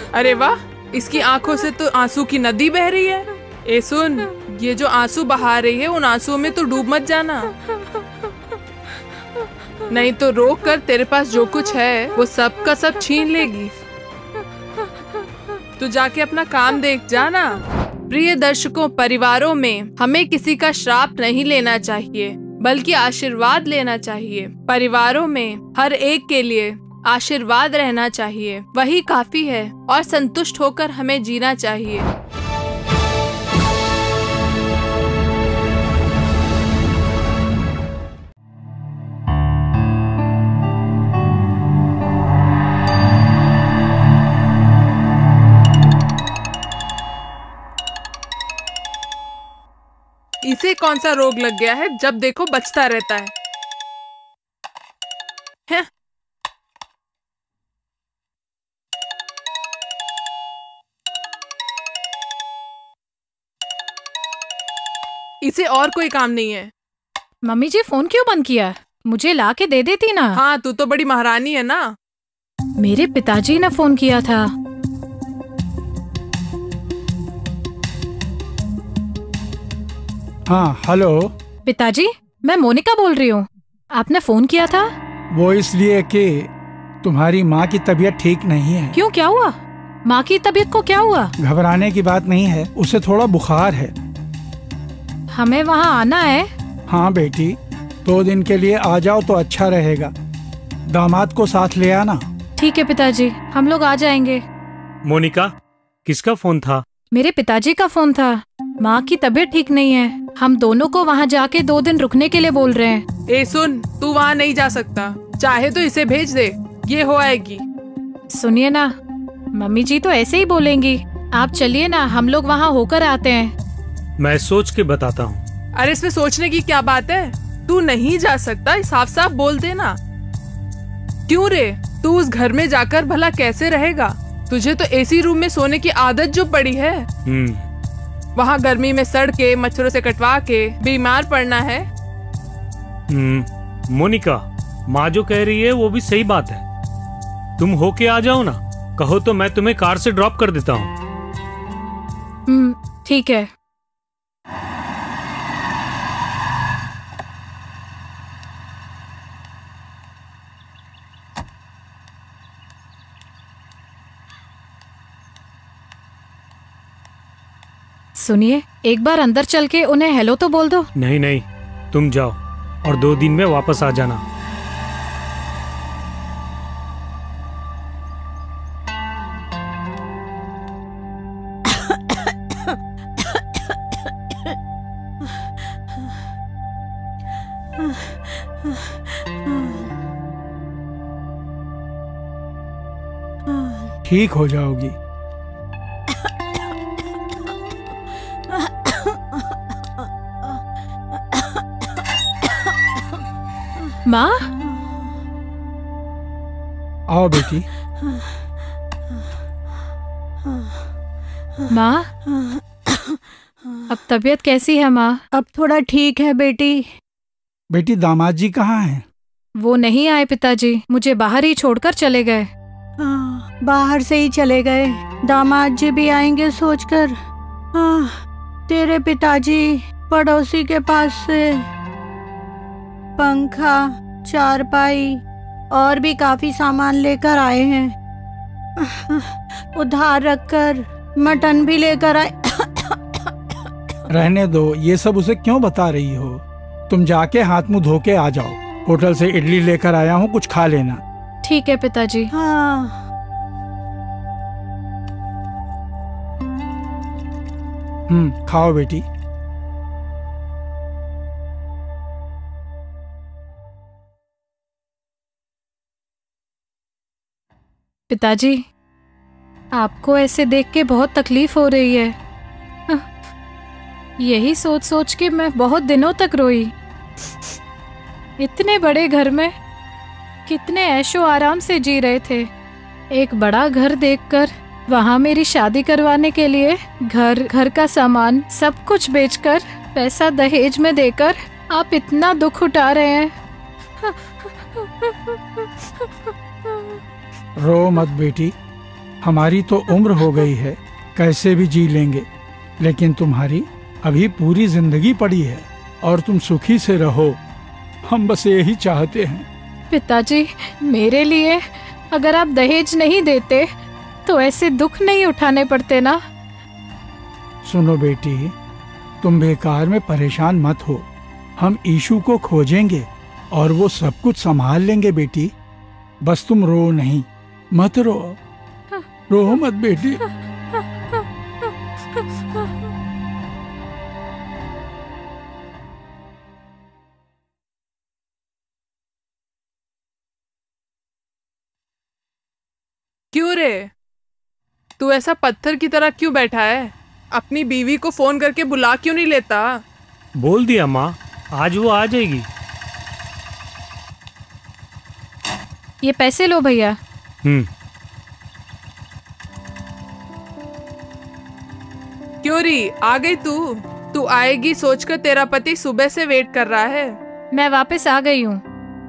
अरे वाह, इसकी आंखों से तो आंसू की नदी बह रही है। ए सुन, ये जो आंसू बहा रही है उन आंसुओं में तो डूब मत जाना, नहीं तो रोक कर तेरे पास जो कुछ है वो सब का सब छीन लेगी। तू जाके अपना काम देख जाना। प्रिय दर्शकों, परिवारों में हमें किसी का श्राप नहीं लेना चाहिए बल्कि आशीर्वाद लेना चाहिए। परिवारों में हर एक के लिए आशीर्वाद रहना चाहिए, वही काफी है और संतुष्ट होकर हमें जीना चाहिए। इसे कौन सा रोग लग गया है, जब देखो बचता रहता है। इसे और कोई काम नहीं है। मम्मी जी फोन क्यों बंद किया? मुझे ला के दे देती ना। हाँ, तू तो बड़ी महारानी है ना। मेरे पिताजी ने फोन किया था। हाँ, हेलो पिताजी, मैं मोनिका बोल रही हूँ। आपने फोन किया था? वो इसलिए कि तुम्हारी माँ की तबीयत ठीक नहीं है। क्यों, क्या हुआ? माँ की तबीयत को क्या हुआ? घबराने की बात नहीं है, उसे थोड़ा बुखार है। हमें वहाँ आना है। हाँ बेटी, 2 दिन के लिए आ जाओ तो अच्छा रहेगा। दामाद को साथ ले आना। ठीक है पिताजी, हम लोग आ जाएंगे। मोनिका, किसका फोन था? मेरे पिताजी का फोन था। माँ की तबीयत ठीक नहीं है, हम दोनों को वहाँ जाके 2 दिन रुकने के लिए बोल रहे हैं। ए सुन, तू वहाँ नहीं जा सकता, चाहे तो इसे भेज दे, ये हो आएगी। सुनिए ना, मम्मी जी तो ऐसे ही बोलेंगी। आप चलिए ना, हम लोग वहाँ होकर आते हैं। मैं सोच के बताता हूँ। अरे इसमें सोचने की क्या बात है, तू नहीं जा सकता, साफ साफ बोल देना। क्यों रे, तू उस घर में जाकर भला कैसे रहेगा? तुझे तो एसी रूम में सोने की आदत जो पड़ी है। वहाँ गर्मी में सड़ के मच्छरों से कटवा के बीमार पड़ना है। मोनिका, माँ जो कह रही है वो भी सही बात है। तुम होके आ जाओ ना, कहो तो मैं तुम्हें कार से ड्रॉप कर देता हूँ। ठीक है। सुनिए, एक बार अंदर चल के उन्हें हेलो तो बोल दो। नहीं नहीं, तुम जाओ और 2 दिन में वापस आ जाना। ठीक हो जाओगी। माँ, आओ बेटी। माँ, अब तबीयत कैसी है माँ? अब थोड़ा ठीक है बेटी। बेटी, दामाद जी कहाँ हैं? वो नहीं आए पिताजी, मुझे बाहर ही छोड़कर चले गए। बाहर से ही चले गए। दामाद जी भी आएंगे सोचकर। तेरे पिताजी पड़ोसी के पास से पंखा, चारपाई और भी काफी सामान लेकर आए हैं। उधार रखकर मटन भी लेकर आए। रहने दो, ये सब उसे क्यों बता रही हो? तुम जाके हाथ मुंह धो के आ जाओ। होटल से इडली लेकर आया हूँ, कुछ खा लेना। ठीक है पिताजी। हाँ। खाओ बेटी। पिताजी, आपको ऐसे देख के बहुत तकलीफ हो रही है। यही सोच सोच के मैं बहुत दिनों तक रोई। इतने बड़े घर में कितने ऐशो आराम से जी रहे थे। एक बड़ा घर देखकर वहाँ मेरी शादी करवाने के लिए घर का सामान सब कुछ बेचकर पैसा दहेज में देकर आप इतना दुख उठा रहे हैं। रो मत बेटी, हमारी तो उम्र हो गई है, कैसे भी जी लेंगे, लेकिन तुम्हारी अभी पूरी जिंदगी पड़ी है और तुम सुखी से रहो, हम बस यही चाहते हैं। पिताजी, मेरे लिए अगर आप दहेज नहीं देते तो ऐसे दुख नहीं उठाने पड़ते ना। सुनो बेटी, तुम बेकार में परेशान मत हो, हम ईशु को खोजेंगे और वो सब कुछ संभाल लेंगे बेटी। बस तुम रो नहीं, मत रो, रो मत बेटी। क्यों रे, तू ऐसा पत्थर की तरह क्यों बैठा है? अपनी बीवी को फोन करके बुला क्यों नहीं लेता? बोल दिया माँ, आज वो आ जाएगी। ये पैसे लो भैया। क्यों री, आ गई तू? तू आएगी सोचकर तेरा पति सुबह से वेट कर रहा है। मैं वापस आ गई हूँ।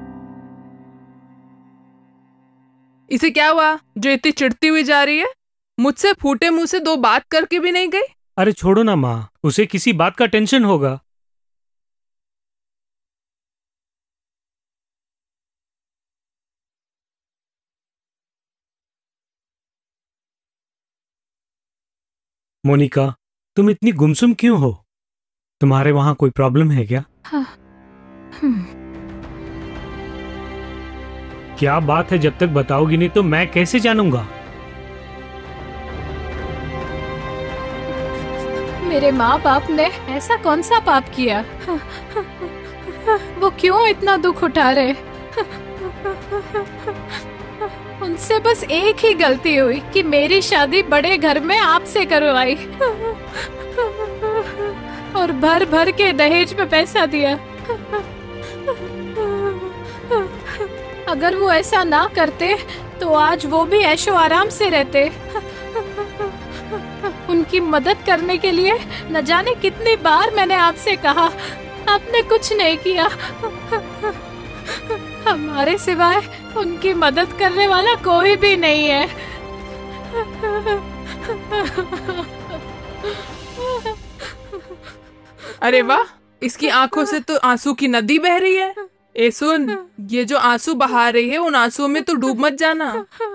इसे क्या हुआ जो इतनी चिढ़ती हुई जा रही है? मुझसे फूटे मुंह से दो बात करके भी नहीं गई? अरे छोड़ो ना माँ, उसे किसी बात का टेंशन होगा। मोनिका, तुम इतनी गुमसुम क्यों हो? तुम्हारे वहां कोई प्रॉब्लम है क्या? हाँ। क्या बात है? जब तक बताओगी नहीं तो मैं कैसे जानूंगा? मेरे माँ बाप ने ऐसा कौन सा पाप किया? वो क्यों इतना दुख उठा रहे? उनसे बस एक ही गलती हुई कि मेरी शादी बड़े घर में आपसे करवाई और भर भर के दहेज में पैसा दिया। अगर वो ऐसा ना करते तो आज वो भी ऐशो आराम से रहते। उनकी मदद करने के लिए न जाने कितनी बार मैंने आपसे कहा, आपने कुछ नहीं किया। हमारे सिवाय उनकी मदद करने वाला कोई भी नहीं है। अरे वाह, इसकी आंखों से तो आंसू की नदी बह रही है। ए सुन, ये जो आंसू बहा रही है उन आंसुओं में तो डूब मत जाना,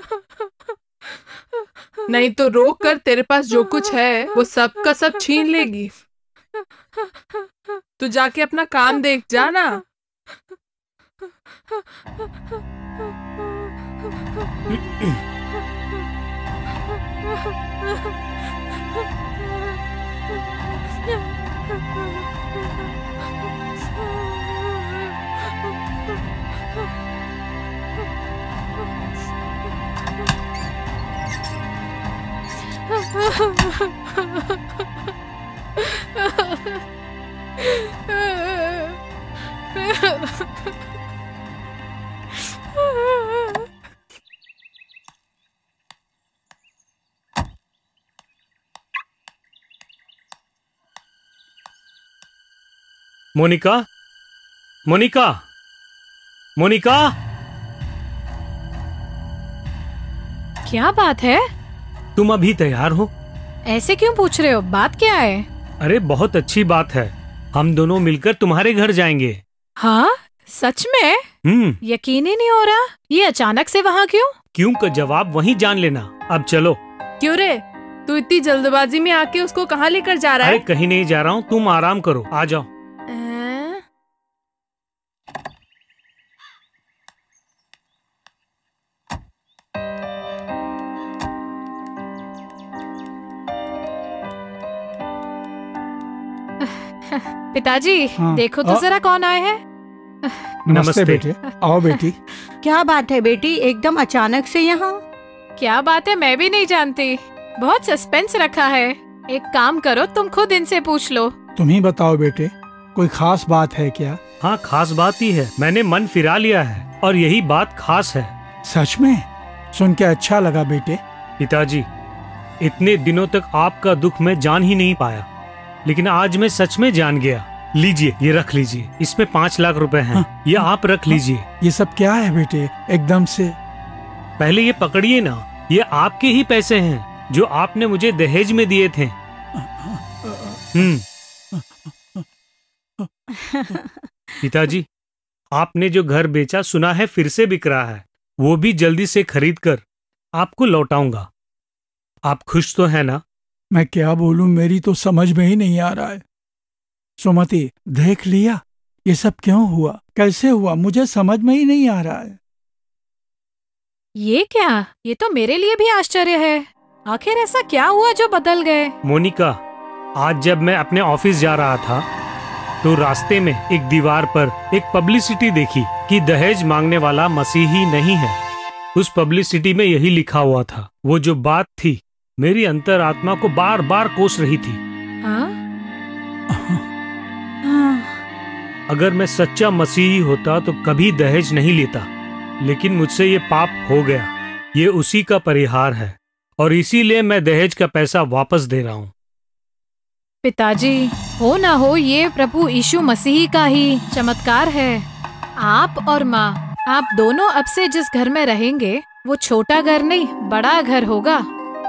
नहीं तो रोक कर तेरे पास जो कुछ है वो सब का सब छीन लेगी। तू जाके अपना काम देख जाना। मोनिका, मोनिका, मोनिका। क्या बात है? तुम अभी तैयार हो? ऐसे क्यों पूछ रहे हो? बात क्या है? अरे बहुत अच्छी बात है, हम दोनों मिलकर तुम्हारे घर जाएंगे। हाँ, सच में? यकीन ही नहीं हो रहा। ये अचानक से वहाँ क्यों? क्यों का जवाब वहीं जान लेना। अब चलो। क्यों रे, तू इतनी जल्दबाजी में आके उसको कहाँ लेकर जा रहा है? अरे कहीं नहीं जा रहा हूँ, तुम आराम करो, आ जाओ। पिताजी, हाँ, देखो तो जरा कौन आए हैं। नमस्ते बेटे, आओ बेटी। क्या बात है बेटी, एकदम अचानक से यहाँ? क्या बात है मैं भी नहीं जानती, बहुत सस्पेंस रखा है। एक काम करो, तुम खुद इनसे पूछ लो। तुम ही बताओ बेटे, कोई खास बात है क्या? हाँ, खास बात ही है, मैंने मन फिरा लिया है और यही बात खास है। सच में? सुन के अच्छा लगा बेटे। पिताजी, इतने दिनों तक आपका दुख मैं जान ही नहीं पाया, लेकिन आज मैं सच में जान गया। लीजिए, ये रख लीजिए, इसमें 5 लाख रुपए हैं। हाँ, ये आप रख लीजिए। ये सब क्या है बेटे एकदम से? पहले ये पकड़िए ना, ये आपके ही पैसे हैं जो आपने मुझे दहेज में दिए थे। पिताजी, आपने जो घर बेचा सुना है फिर से बिक रहा है, वो भी जल्दी से खरीद कर आपको लौटाऊंगा। आप खुश तो है ना? मैं क्या बोलूं, मेरी तो समझ में ही नहीं आ रहा है। सुमति, देख लिया ये सब क्यों हुआ, कैसे हुआ, मुझे समझ में ही नहीं आ रहा है। ये क्या? ये तो मेरे लिए भी आश्चर्य है। आखिर ऐसा क्या हुआ जो बदल गए? मोनिका, आज जब मैं अपने ऑफिस जा रहा था तो रास्ते में एक दीवार पर एक पब्लिसिटी देखी कि दहेज मांगने वाला मसीही नहीं है। उस पब्लिसिटी में यही लिखा हुआ था। वो जो बात थी मेरी अंतरात्मा को बार बार कोस रही थी। अगर मैं सच्चा मसीही होता तो कभी दहेज नहीं लेता, लेकिन मुझसे ये पाप हो गया। ये उसी का परिहार है और इसीलिए मैं दहेज का पैसा वापस दे रहा हूँ। पिताजी, हो ना हो ये प्रभु यीशु मसीह का ही चमत्कार है। आप और माँ, आप दोनों अब से जिस घर में रहेंगे वो छोटा घर नहीं बड़ा घर होगा।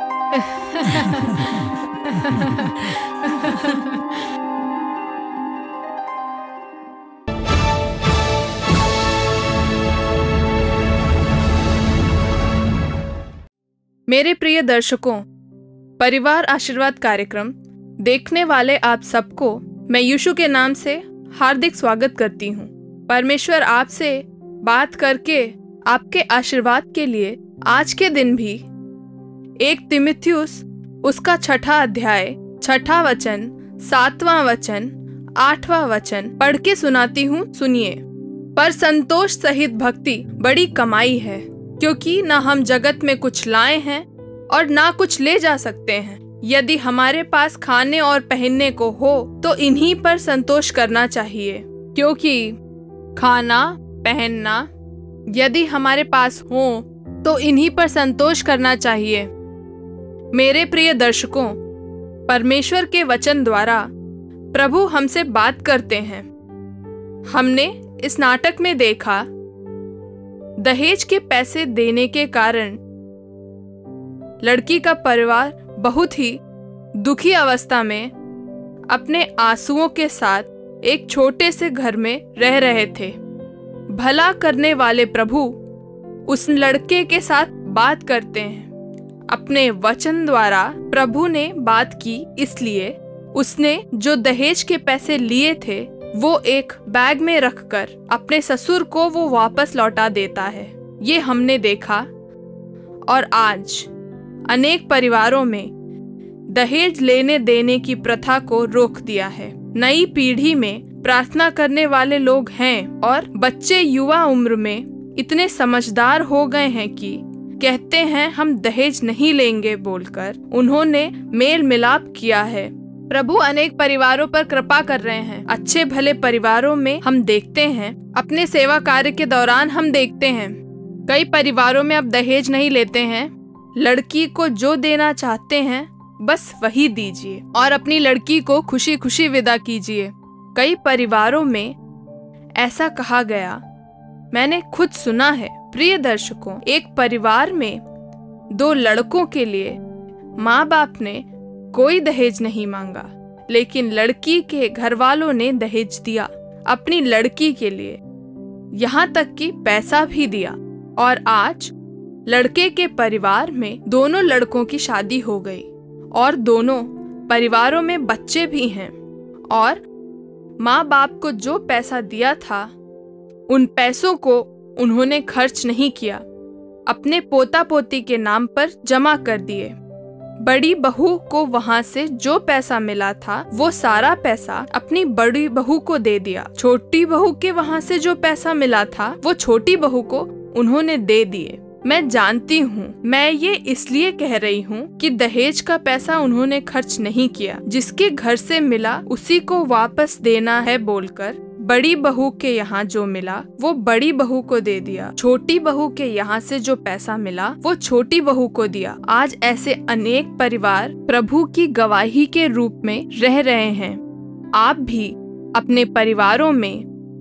मेरे प्रिय दर्शकों, परिवार आशीर्वाद कार्यक्रम देखने वाले आप सबको मैं यीशु के नाम से हार्दिक स्वागत करती हूँ। परमेश्वर आपसे बात करके आपके आशीर्वाद के लिए आज के दिन भी 1 तीमुथियुस उसका 6 अध्याय 6 वचन 7वां वचन 8वां वचन पढ़ के सुनाती हूँ। सुनिए। पर संतोष सहित भक्ति बड़ी कमाई है, क्योंकि न हम जगत में कुछ लाए हैं और ना कुछ ले जा सकते हैं। यदि हमारे पास खाने और पहनने को हो तो इन्हीं पर संतोष करना चाहिए, क्योंकि खाना पहनना यदि हमारे पास हो तो इन्हीं पर संतोष करना चाहिए। मेरे प्रिय दर्शकों, परमेश्वर के वचन द्वारा प्रभु हमसे बात करते हैं। हमने इस नाटक में देखा दहेज के पैसे देने के कारण लड़की का परिवार बहुत ही दुखी अवस्था में अपने आंसुओं के साथ एक छोटे से घर में रह रहे थे। भला करने वाले प्रभु उस लड़के के साथ बात करते हैं। अपने वचन द्वारा प्रभु ने बात की, इसलिए उसने जो दहेज के पैसे लिए थे वो एक बैग में रखकर अपने ससुर को वो वापस लौटा देता है। ये हमने देखा। और आज अनेक परिवारों में दहेज लेने देने की प्रथा को रोक दिया है। नई पीढ़ी में प्रार्थना करने वाले लोग हैं और बच्चे युवा उम्र में इतने समझदार हो गए हैं कि कहते हैं हम दहेज नहीं लेंगे बोलकर उन्होंने मेल मिलाप किया है। प्रभु अनेक परिवारों पर कृपा कर रहे हैं। अच्छे भले परिवारों में हम देखते हैं, अपने सेवा कार्य के दौरान हम देखते हैं कई परिवारों में अब दहेज नहीं लेते हैं। लड़की को जो देना चाहते हैं बस वही दीजिए और अपनी लड़की को खुशी खुशी विदा कीजिए। कई परिवारों में ऐसा कहा गया, मैंने खुद सुना है। प्रिय दर्शकों, एक परिवार में 2 लड़कों के लिए माँ बाप ने कोई दहेज नहीं मांगा, लेकिन लड़की के घर वालों ने दहेज दिया अपनी लड़की के लिए, यहाँ तक कि पैसा भी दिया। और आज लड़के के परिवार में दोनों लड़कों की शादी हो गई और दोनों परिवारों में बच्चे भी हैं। और माँ बाप को जो पैसा दिया था उन पैसों को उन्होंने खर्च नहीं किया, अपने पोता पोती के नाम पर जमा कर दिए। बड़ी बहू को वहाँ से जो पैसा मिला था वो सारा पैसा अपनी बड़ी बहू को दे दिया। छोटी बहू के वहाँ से जो पैसा मिला था वो छोटी बहू को उन्होंने दे दिए। मैं जानती हूँ, मैं ये इसलिए कह रही हूँ कि दहेज का पैसा उन्होंने खर्च नहीं किया। जिसके घर से मिला उसी को वापस देना है बोलकर बड़ी बहू के यहाँ जो मिला वो बड़ी बहू को दे दिया। छोटी बहू के यहाँ से जो पैसा मिला वो छोटी बहू को दिया। आज ऐसे अनेक परिवार प्रभु की गवाही के रूप में रह रहे हैं। आप भी अपने परिवारों में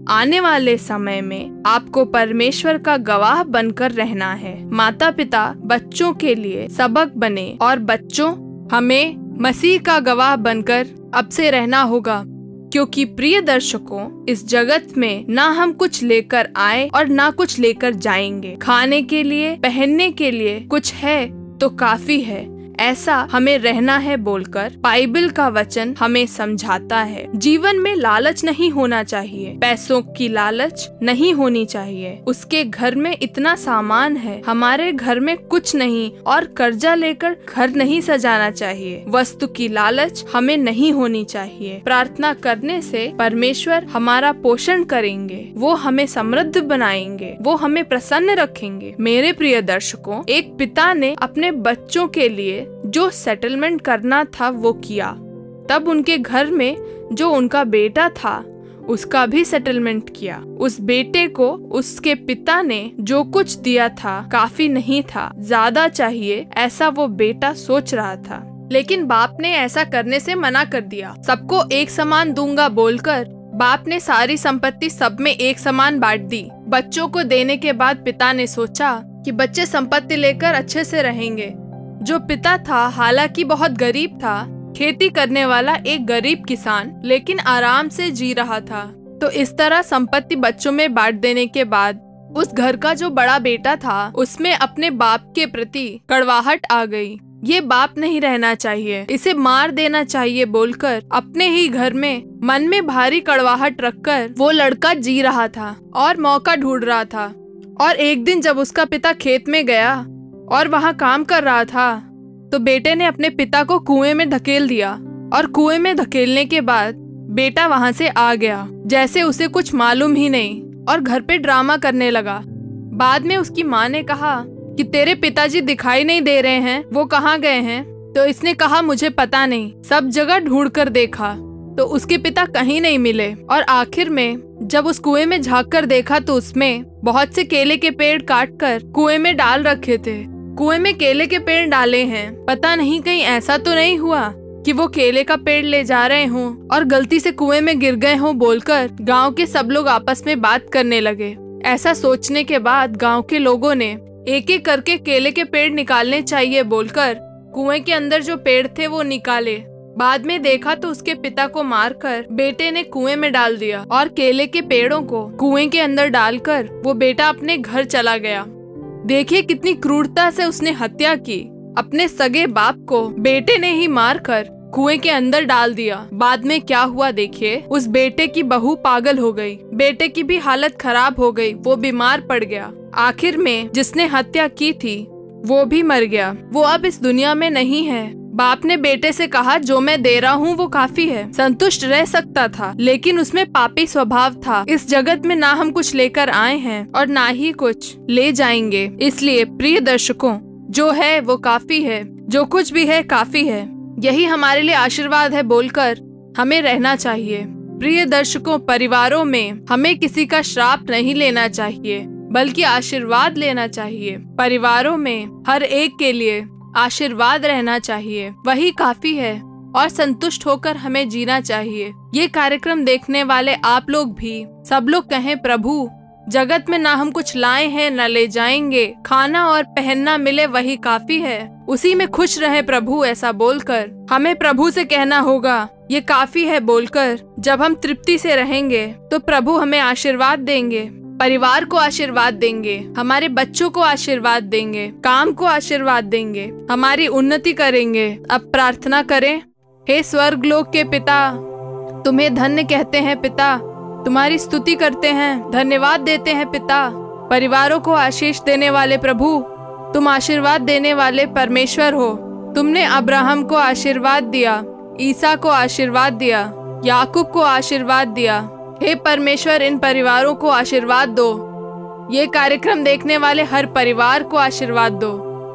आने वाले समय में आपको परमेश्वर का गवाह बनकर रहना है। माता पिता बच्चों के लिए सबक बने और बच्चों हमें मसीह का गवाह बनकर अब से रहना होगा, क्योंकि प्रिय दर्शकों, इस जगत में ना हम कुछ लेकर आए और ना कुछ लेकर जाएंगे। खाने के लिए, पहनने के लिए कुछ है तो काफी है, ऐसा हमें रहना है बोलकर बाइबल का वचन हमें समझाता है। जीवन में लालच नहीं होना चाहिए, पैसों की लालच नहीं होनी चाहिए। उसके घर में इतना सामान है, हमारे घर में कुछ नहीं, और कर्जा लेकर घर नहीं सजाना चाहिए। वस्तु की लालच हमें नहीं होनी चाहिए। प्रार्थना करने से परमेश्वर हमारा पोषण करेंगे, वो हमें समृद्ध बनाएंगे, वो हमें प्रसन्न रखेंगे। मेरे प्रिय दर्शकों, एक पिता ने अपने बच्चों के लिए जो सेटलमेंट करना था वो किया। तब उनके घर में जो उनका बेटा था उसका भी सेटलमेंट किया। उस बेटे को उसके पिता ने जो कुछ दिया था काफी नहीं था, ज्यादा चाहिए, ऐसा वो बेटा सोच रहा था। लेकिन बाप ने ऐसा करने से मना कर दिया। सबको एक समान दूंगा बोलकर बाप ने सारी संपत्ति सब में एक समान बांट दी। बच्चों को देने के बाद पिता ने सोचा कि बच्चे संपत्ति लेकर अच्छे से रहेंगे। जो पिता था हालांकि बहुत गरीब था, खेती करने वाला एक गरीब किसान, लेकिन आराम से जी रहा था। तो इस तरह संपत्ति बच्चों में बांट देने के बाद उस घर का जो बड़ा बेटा था उसमें अपने बाप के प्रति कड़वाहट आ गई। ये बाप नहीं रहना चाहिए, इसे मार देना चाहिए बोलकर अपने ही घर में मन में भारी कड़वाहट रखकर वो लड़का जी रहा था और मौका ढूंढ रहा था। और एक दिन जब उसका पिता खेत में गया और वहाँ काम कर रहा था तो बेटे ने अपने पिता को कुएं में धकेल दिया, और कुएं में धकेलने के बाद बेटा वहाँ से आ गया जैसे उसे कुछ मालूम ही नहीं, और घर पे ड्रामा करने लगा। बाद में उसकी माँ ने कहा कि तेरे पिताजी दिखाई नहीं दे रहे हैं, वो कहाँ गए हैं? तो इसने कहा मुझे पता नहीं, सब जगह ढूंढ कर देखा तो उसके पिता कहीं नहीं मिले। और आखिर में जब उस कुएं में झांक कर देखा तो उसमें बहुत से केले के पेड़ काट कर कुएं में डाल रखे थे। कुएं में केले के पेड़ डाले हैं, पता नहीं कहीं ऐसा तो नहीं हुआ कि वो केले का पेड़ ले जा रहे हों और गलती से कुएं में गिर गए हों बोलकर गांव के सब लोग आपस में बात करने लगे। ऐसा सोचने के बाद गांव के लोगों ने एक एक करके केले के पेड़ निकालने चाहिए बोलकर कुएं के अंदर जो पेड़ थे वो निकाले। बाद में देखा तो उसके पिता को मारकर बेटे ने कुएं में डाल दिया और केले के पेड़ों को कुएं के अंदर डालकर वो बेटा अपने घर चला गया। देखिए कितनी क्रूरता से उसने हत्या की। अपने सगे बाप को बेटे ने ही मारकर कुएं के अंदर डाल दिया। बाद में क्या हुआ देखिए, उस बेटे की बहू पागल हो गई, बेटे की भी हालत खराब हो गई, वो बीमार पड़ गया। आखिर में जिसने हत्या की थी वो भी मर गया, वो अब इस दुनिया में नहीं है। बाप ने बेटे से कहा जो मैं दे रहा हूँ वो काफी है। संतुष्ट रह सकता था, लेकिन उसमें पापी स्वभाव था। इस जगत में ना हम कुछ लेकर आए हैं और ना ही कुछ ले जाएंगे। इसलिए प्रिय दर्शकों, जो है वो काफी है, जो कुछ भी है काफी है, यही हमारे लिए आशीर्वाद है बोलकर हमें रहना चाहिए। प्रिय दर्शकों, परिवारों में हमें किसी का श्राप नहीं लेना चाहिए बल्कि आशीर्वाद लेना चाहिए। परिवारों में हर एक के लिए आशीर्वाद रहना चाहिए, वही काफी है, और संतुष्ट होकर हमें जीना चाहिए। ये कार्यक्रम देखने वाले आप लोग भी सब लोग कहें प्रभु, जगत में ना हम कुछ लाए हैं न ले जाएंगे, खाना और पहनना मिले वही काफी है, उसी में खुश रहे प्रभु। ऐसा बोलकर हमें प्रभु से कहना होगा ये काफी है बोलकर। जब हम तृप्ति से रहेंगे तो प्रभु हमें आशीर्वाद देंगे, परिवार को आशीर्वाद देंगे, हमारे बच्चों को आशीर्वाद देंगे, काम को आशीर्वाद देंगे, हमारी उन्नति करेंगे। अब प्रार्थना करें। हे स्वर्गलोक के पिता, तुम्हें धन्य कहते हैं पिता, तुम्हारी स्तुति करते हैं, धन्यवाद देते हैं पिता। परिवारों को आशीष देने वाले प्रभु, तुम आशीर्वाद देने वाले परमेश्वर हो। तुमने अब्राहम को आशीर्वाद दिया, ईसा को आशीर्वाद दिया, याकूब को आशीर्वाद दिया। हे परमेश्वर, इन परिवारों को आशीर्वाद दो। ये कार्यक्रम देखने वाले हर परिवार को आशीर्वाद दो,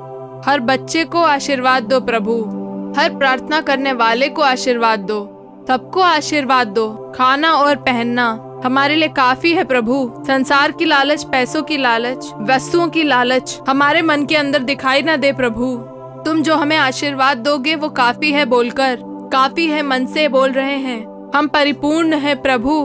हर बच्चे को आशीर्वाद दो प्रभु, हर प्रार्थना करने वाले को आशीर्वाद दो, सबको आशीर्वाद दो। खाना और पहनना हमारे लिए काफी है प्रभु। संसार की लालच, पैसों की लालच, वस्तुओं की लालच हमारे मन के अंदर दिखाई ना दे प्रभु। तुम जो हमें आशीर्वाद दोगे वो काफी है बोलकर, काफी है मन से बोल रहे हैं। हम परिपूर्ण है प्रभु,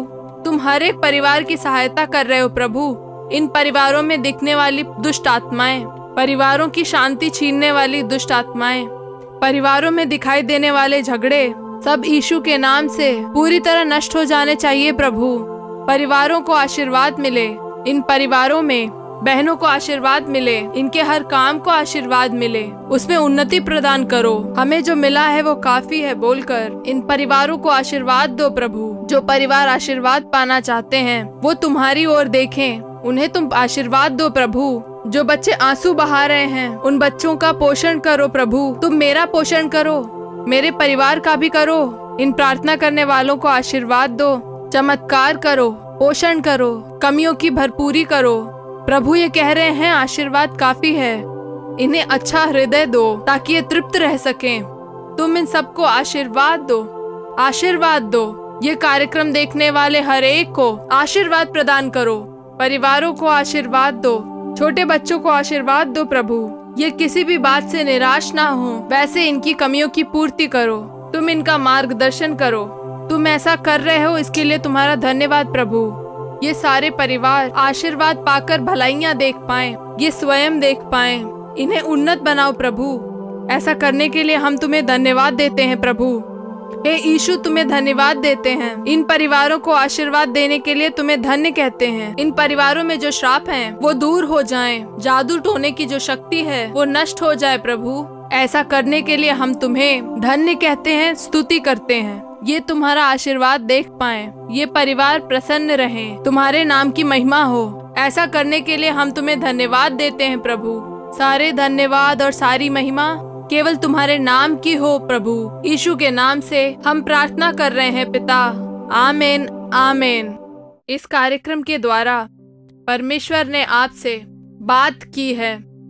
तुम हर एक परिवार की सहायता कर रहे हो प्रभु। इन परिवारों में दिखने वाली दुष्ट आत्माएं, परिवारों की शांति छीनने वाली दुष्ट आत्माएं, परिवारों में दिखाई देने वाले झगड़े, सब यीशु के नाम से पूरी तरह नष्ट हो जाने चाहिए प्रभु। परिवारों को आशीर्वाद मिले, इन परिवारों में बहनों को आशीर्वाद मिले, इनके हर काम को आशीर्वाद मिले, उसमें उन्नति प्रदान करो। हमें जो मिला है वो काफी है बोलकर इन परिवारों को आशीर्वाद दो प्रभु। जो परिवार आशीर्वाद पाना चाहते हैं वो तुम्हारी ओर देखें, उन्हें तुम आशीर्वाद दो प्रभु। जो बच्चे आंसू बहा रहे हैं उन बच्चों का पोषण करो प्रभु। तुम मेरा पोषण करो, मेरे परिवार का भी करो। इन प्रार्थना करने वालों को आशीर्वाद दो, चमत्कार करो, पोषण करो, कमियों की भरपूरी करो प्रभु। ये कह रहे हैं आशीर्वाद काफी है, इन्हें अच्छा हृदय दो ताकि ये तृप्त रह सकें। तुम इन सबको आशीर्वाद दो, आशीर्वाद दो। ये कार्यक्रम देखने वाले हर एक को आशीर्वाद प्रदान करो। परिवारों को आशीर्वाद दो, छोटे बच्चों को आशीर्वाद दो प्रभु। ये किसी भी बात से निराश ना हो, वैसे इनकी कमियों की पूर्ति करो। तुम इनका मार्गदर्शन करो। तुम ऐसा कर रहे हो इसके लिए तुम्हारा धन्यवाद प्रभु। ये सारे परिवार आशीर्वाद पाकर भलाइयाँ देख पाएं, ये स्वयं देख पाएं। इन्हें उन्नत बनाओ प्रभु। ऐसा करने के लिए हम तुम्हें धन्यवाद देते हैं प्रभु। हे यीशु, तुम्हें धन्यवाद देते हैं। इन परिवारों को आशीर्वाद देने के लिए तुम्हें धन्य कहते हैं। इन परिवारों में जो श्राप हैं वो दूर हो जाएं। जादू टोने की जो शक्ति है वो नष्ट हो जाए प्रभु। ऐसा करने के लिए हम तुम्हें धन्य कहते हैं, स्तुति करते हैं। ये तुम्हारा आशीर्वाद देख पाएं, ये परिवार प्रसन्न रहें, तुम्हारे नाम की महिमा हो। ऐसा करने के लिए हम तुम्हें धन्यवाद देते हैं प्रभु। सारे धन्यवाद और सारी महिमा केवल तुम्हारे नाम की हो प्रभु। यीशु के नाम से हम प्रार्थना कर रहे हैं पिता, आमीन आमीन। इस कार्यक्रम के द्वारा परमेश्वर ने आपसे बात की है,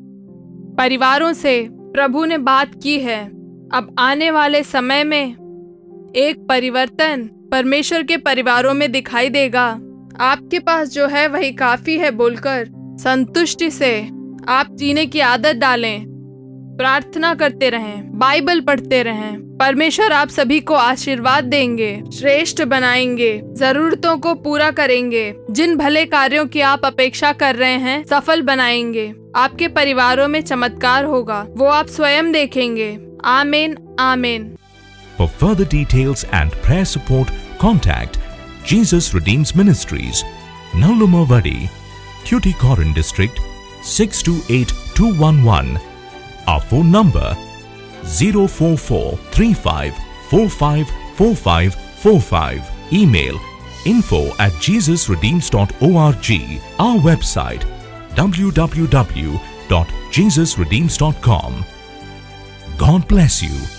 परिवारों से प्रभु ने बात की है। अब आने वाले समय में एक परिवर्तन परमेश्वर के परिवारों में दिखाई देगा। आपके पास जो है वही काफी है बोलकर संतुष्टि से आप जीने की आदत डालें। प्रार्थना करते रहें, बाइबल पढ़ते रहें। परमेश्वर आप सभी को आशीर्वाद देंगे, श्रेष्ठ बनाएंगे, जरूरतों को पूरा करेंगे। जिन भले कार्यों की आप अपेक्षा कर रहे हैं सफल बनाएंगे। आपके परिवारों में चमत्कार होगा, वो आप स्वयं देखेंगे। आमीन आमीन। For further details and prayer support, contact Jesus Redeems Ministries, Nallumavadi, Tuticorin District, 628211. Our phone number 04435454545. Email info@jesusredeems.org. Our website www.jesusredeems.com. God bless you.